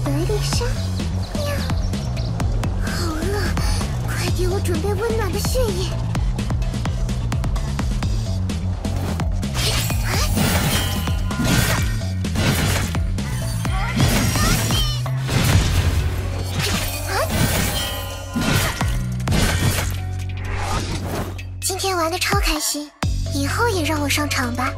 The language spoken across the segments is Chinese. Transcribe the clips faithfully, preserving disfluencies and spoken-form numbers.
德丽莎，喵！好饿，快给我准备温暖的血液。今天玩的超开心，以后也让我上场吧。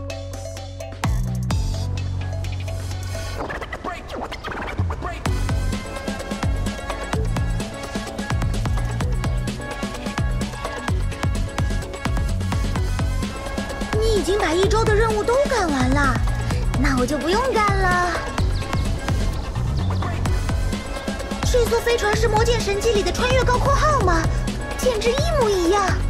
你已经把一周的任务都干完了，那我就不用干了。这艘飞船是《魔剑神迹》里的穿越高空号吗？简直一模一样。